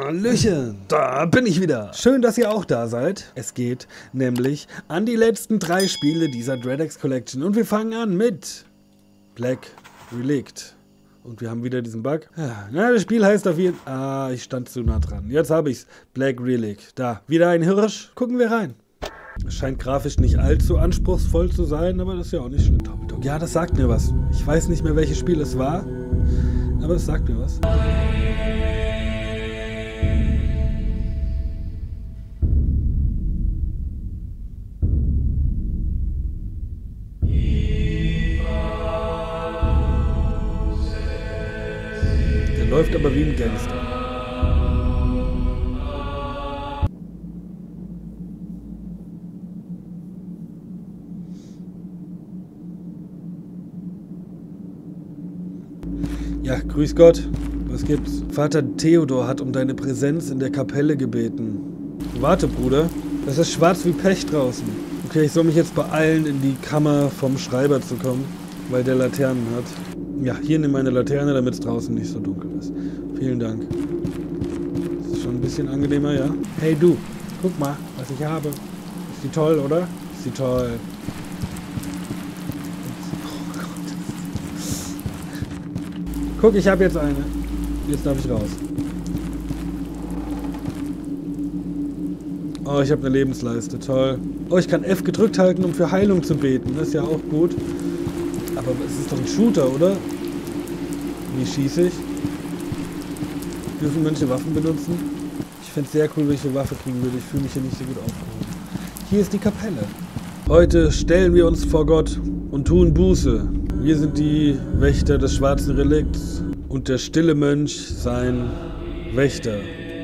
Hallöchen, da bin ich wieder. Schön, dass ihr auch da seid. Es geht nämlich an die letzten 3 Spiele dieser Dread-X Collection. Und wir fangen an mit Black Relic. Und wir haben wieder diesen Bug. Ja, das Spiel heißt auf jeden Fall... ich stand zu nah dran. Jetzt habe ich's. Black Relic. Da, wieder ein Hirsch. Gucken wir rein. Es scheint grafisch nicht allzu anspruchsvoll zu sein, aber das ist ja auch nicht schlimm. Ja, das sagt mir was. Ich weiß nicht mehr, welches Spiel es war, aber es sagt mir was. Der läuft aber wie ein Gangster. Ja, grüß Gott. Was gibt's? Vater Theodor hat um deine Präsenz in der Kapelle gebeten. Warte, Bruder. Das ist schwarz wie Pech draußen. Okay, ich soll mich jetzt beeilen, in die Kammer vom Schreiber zu kommen, weil der Laternen hat. Ja, hier nimm meine Laterne, damit es draußen nicht so dunkel ist. Vielen Dank. Das ist schon ein bisschen angenehmer, ja? Hey du, guck mal, was ich habe. Ist die toll, oder? Ist die toll. Guck, ich habe jetzt eine. Jetzt darf ich raus. Oh, ich habe eine Lebensleiste. Toll. Oh, ich kann F gedrückt halten, um für Heilung zu beten. Das ist ja auch gut. Aber es ist doch ein Shooter, oder? Wie schieße ich? Dürfen Mönche Waffen benutzen? Ich fände es sehr cool, wenn ich eine Waffe kriegen würde. Ich fühle mich hier nicht so gut aufgehoben. Hier ist die Kapelle. Heute stellen wir uns vor Gott und tun Buße. Wir sind die Wächter des schwarzen Relikts und der stille Mönch sein Wächter.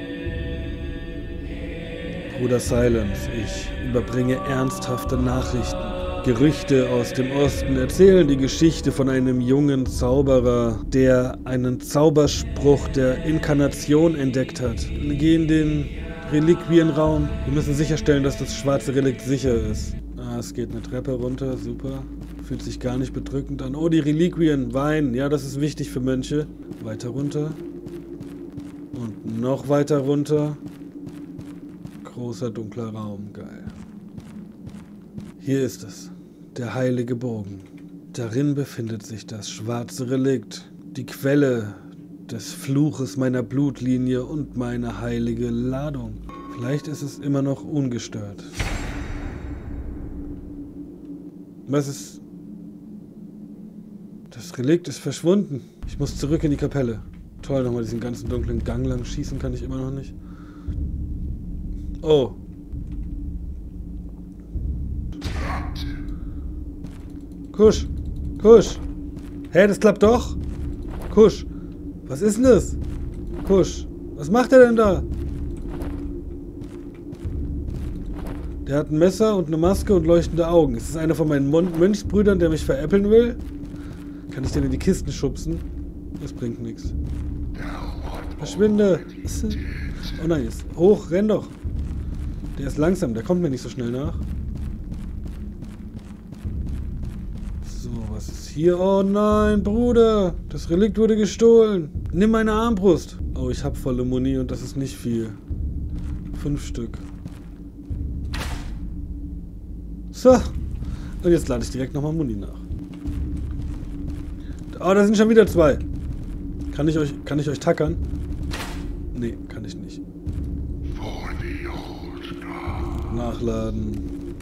Bruder Silence, ich überbringe ernsthafte Nachrichten. Gerüchte aus dem Osten erzählen die Geschichte von einem jungen Zauberer, der einen Zauberspruch der Inkarnation entdeckt hat. Wir gehen in den Reliquienraum. Wir müssen sicherstellen, dass das schwarze Relikt sicher ist. Es geht eine Treppe runter, super. Fühlt sich gar nicht bedrückend an. Oh, die Reliquien, Wein. Ja, das ist wichtig für Mönche. Weiter runter. Und noch weiter runter. Großer, dunkler Raum. Geil. Hier ist es. Der heilige Bogen. Darin befindet sich das schwarze Relikt. Die Quelle des Fluches meiner Blutlinie und meine heilige Ladung. Vielleicht ist es immer noch ungestört. Was ist... Das Relikt ist verschwunden. Ich muss zurück in die Kapelle. Toll, nochmal diesen ganzen dunklen Gang lang schießen kann ich immer noch nicht. Oh. Kusch. Kusch. Hä, das klappt doch. Kusch. Was ist denn das? Kusch. Was macht er denn da? Der hat ein Messer und eine Maske und leuchtende Augen. Ist das einer von meinen Mönchsbrüdern, der mich veräppeln will? Kann ich den in die Kisten schubsen? Das bringt nichts. Verschwinde! Oh nein, jetzt hoch, renn doch! Der ist langsam, der kommt mir nicht so schnell nach. So, was ist hier? Oh nein, Bruder! Das Relikt wurde gestohlen! Nimm meine Armbrust! Oh, ich hab volle Muni und das ist nicht viel. 5 Stück. So, und jetzt lade ich direkt nochmal Muni nach. Oh, da sind schon wieder 2. Kann ich euch tackern? Nee, kann ich nicht. Nachladen.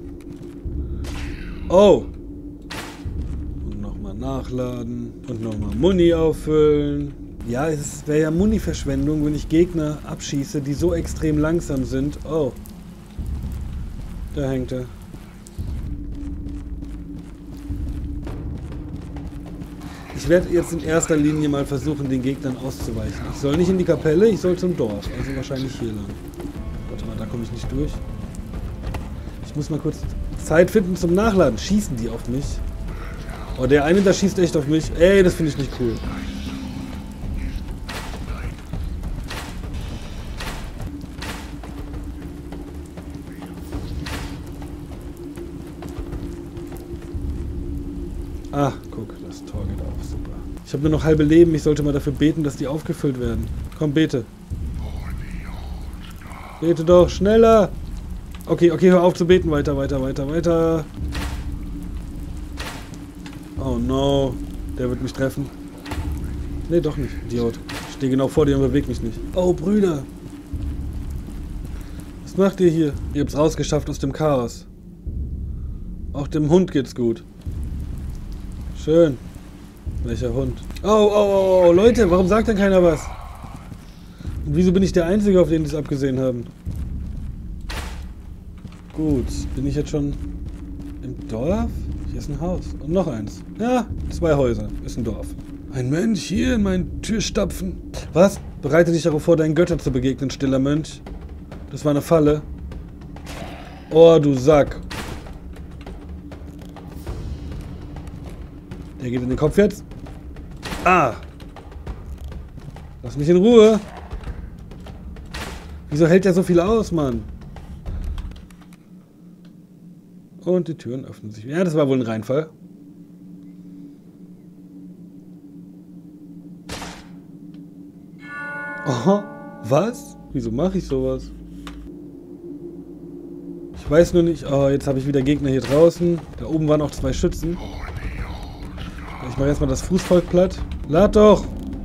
Oh! Und nochmal nachladen. Und nochmal Muni auffüllen. Ja, es wäre ja Muni-Verschwendung, wenn ich Gegner abschieße, die so extrem langsam sind. Oh. Da hängt er. Ich werde jetzt in erster Linie mal versuchen, den Gegnern auszuweichen. Ich soll nicht in die Kapelle, ich soll zum Dorf. Also wahrscheinlich hier lang. Warte mal, da komme ich nicht durch. Ich muss mal kurz Zeit finden zum Nachladen. Schießen die auf mich? Oh, der eine da schießt echt auf mich. Ey, das finde ich nicht cool. Ah, guck, das Tor geht auf. Super. Ich habe nur noch halbe Leben. Ich sollte mal dafür beten, dass die aufgefüllt werden. Komm, bete. Bete doch, schneller! Okay, okay, hör auf zu beten. Weiter, weiter, weiter, weiter. Oh no. Der wird mich treffen. Nee, doch nicht, Idiot. Ich stehe genau vor dir und bewege mich nicht. Oh, Brüder. Was macht ihr hier? Ihr habt's rausgeschafft aus dem Chaos. Auch dem Hund geht's gut. Schön. Welcher Hund? Oh, oh, oh, oh, Leute, warum sagt denn keiner was? Und wieso bin ich der Einzige, auf den die es abgesehen haben? Gut, bin ich jetzt schon im Dorf? Hier ist ein Haus. Und noch eins. Ja, 2 Häuser. Ist ein Dorf. Ein Mönch hier in meine Tür stapfen. Was? Bereite dich darauf vor, deinen Göttern zu begegnen, stiller Mönch. Das war eine Falle. Oh, du Sack. Der geht in den Kopf jetzt. Ah! Lass mich in Ruhe. Wieso hält der so viel aus, Mann? Und die Türen öffnen sich. Ja, das war wohl ein Reinfall. Aha, was? Wieso mache ich sowas? Ich weiß nur nicht. Oh, jetzt habe ich wieder Gegner hier draußen. Da oben waren auch 2 Schützen. Ich mache erstmal das Fußvolk platt. Lad doch!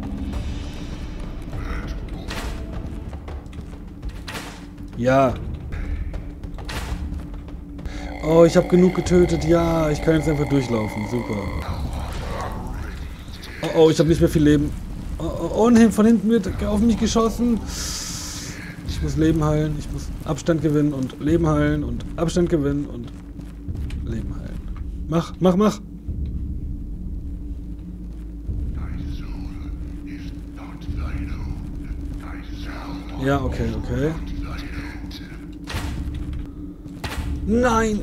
Ja. Oh, ich habe genug getötet. Ja, ich kann jetzt einfach durchlaufen. Super. Oh, oh, ich habe nicht mehr viel Leben. Oh, oh, und von hinten wird auf mich geschossen. Ich muss Leben heilen. Ich muss Abstand gewinnen und Leben heilen und Abstand gewinnen und Leben heilen. Mach, mach, mach! Ja, okay, okay. Nein!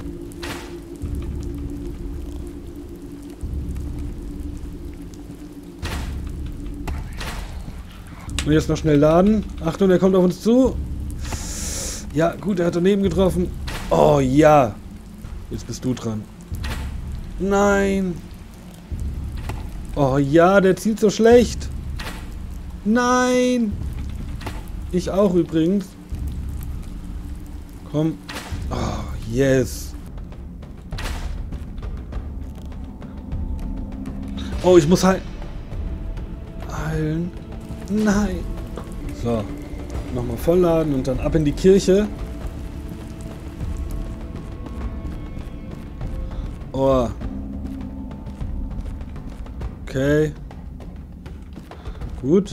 Und jetzt noch schnell laden. Achtung, er kommt auf uns zu. Ja, gut, er hat daneben getroffen. Oh, ja. Jetzt bist du dran. Nein. Oh, ja, der zielt so schlecht. Nein. Ich auch übrigens. Komm. Oh, yes. Oh, ich muss heilen. Nein. So. Nochmal vollladen und dann ab in die Kirche. Oh. Okay. Gut.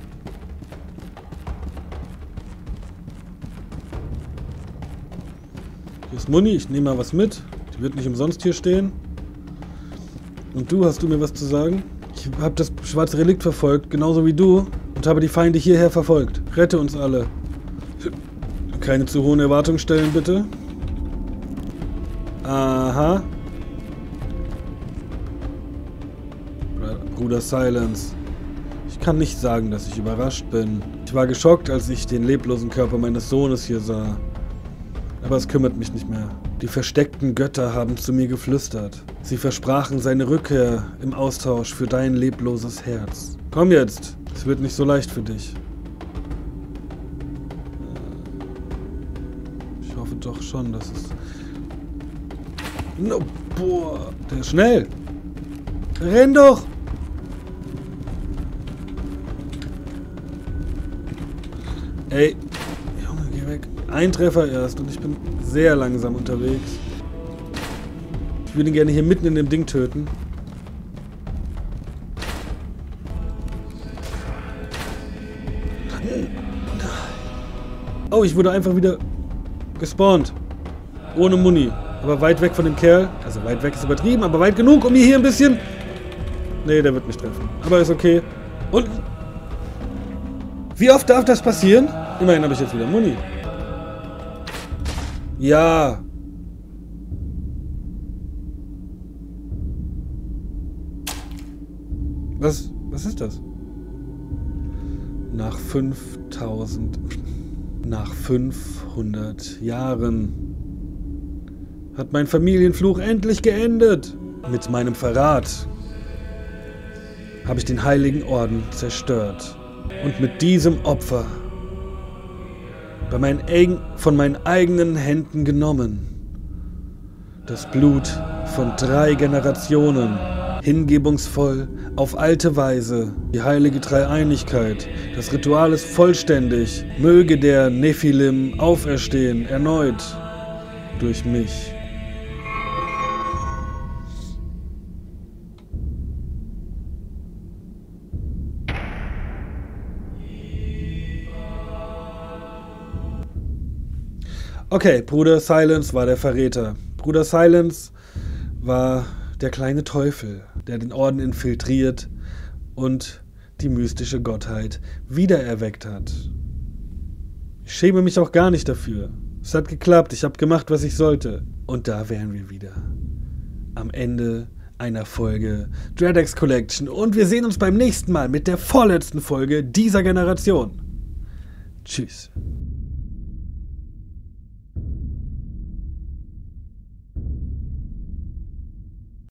Hier ist Muni, ich nehme mal was mit. Die wird nicht umsonst hier stehen. Und du, hast du mir was zu sagen? Ich habe das schwarze Relikt verfolgt, genauso wie du. Und habe die Feinde hierher verfolgt. Rette uns alle. Keine zu hohen Erwartungen stellen, bitte. Aha. Bruder Silence. Ich kann nicht sagen, dass ich überrascht bin. Ich war geschockt, als ich den leblosen Körper meines Sohnes hier sah. Aber es kümmert mich nicht mehr. Die versteckten Götter haben zu mir geflüstert. Sie versprachen seine Rückkehr im Austausch für dein lebloses Herz. Komm jetzt, es wird nicht so leicht für dich. Ich hoffe doch schon, dass es... No, boah, der ist schnell. Renn doch! Ey, Junge, geh weg. Ein Treffer erst und ich bin sehr langsam unterwegs. Ich würde ihn gerne hier mitten in dem Ding töten. Oh, ich wurde einfach wieder gespawnt. Ohne Muni. Aber weit weg von dem Kerl. Also weit weg ist übertrieben, aber weit genug, um mir hier ein bisschen... Nee, der wird mich treffen. Aber ist okay. Und... Wie oft darf das passieren? Immerhin habe ich jetzt wieder Muni. Ja. Was ist das? Nach 500 Jahren hat mein Familienfluch endlich geendet. Mit meinem Verrat habe ich den Heiligen Orden zerstört. Und mit diesem Opfer von meinen eigenen Händen genommen. Das Blut von 3 Generationen, hingebungsvoll, auf alte Weise, die heilige Dreieinigkeit. Das Ritual ist vollständig. Möge der Nephilim auferstehen, erneut, durch mich. Okay, Bruder Silence war der Verräter. Bruder Silence war der kleine Teufel, der den Orden infiltriert und die mystische Gottheit wiedererweckt hat. Ich schäme mich auch gar nicht dafür. Es hat geklappt, ich habe gemacht, was ich sollte. Und da wären wir wieder. Am Ende einer Folge Dread-X Collection. Und wir sehen uns beim nächsten Mal mit der vorletzten Folge dieser Generation. Tschüss.